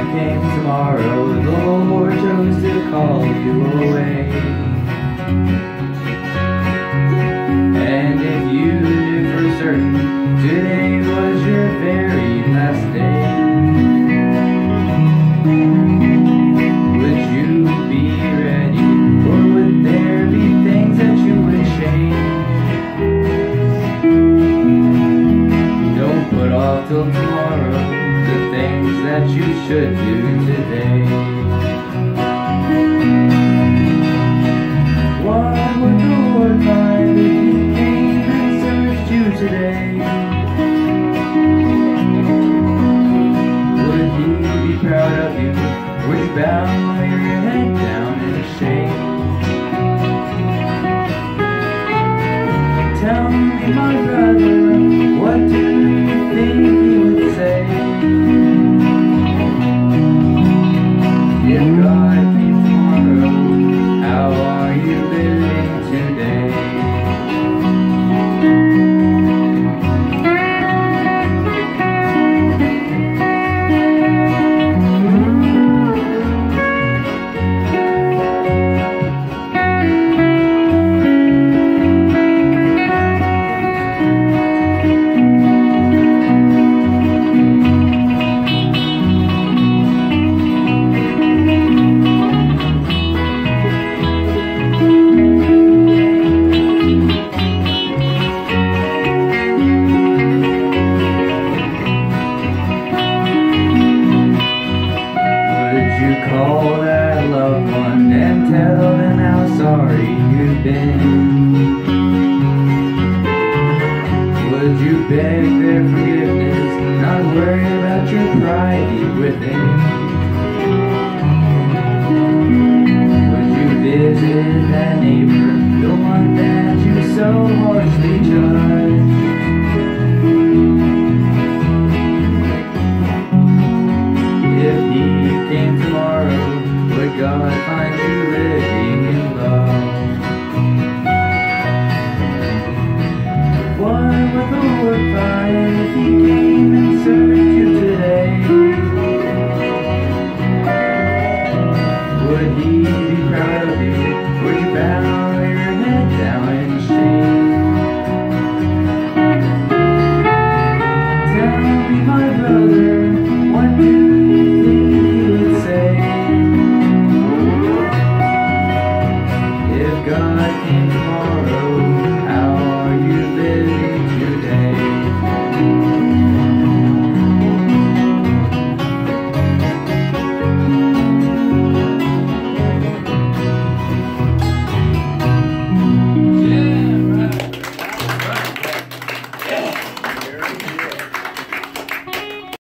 came tomorrow, the Lord chose to call you away. And if you knew for certain today was your very last day, would you be ready, or would there be things that you would change? Don't put off till tomorrow the things that you should do today. What would the Lord find if He came and searched you today? Would He be proud of you? Would you bow your head down in shame? Tell me, my brother, what do you think He would say if God came tomorrow? How are you living today? You call that loved one and tell them how sorry you've been? Would you beg their forgiveness, not worry about your pride deep within? Would you visit that neighbor, the one that you so harshly judge?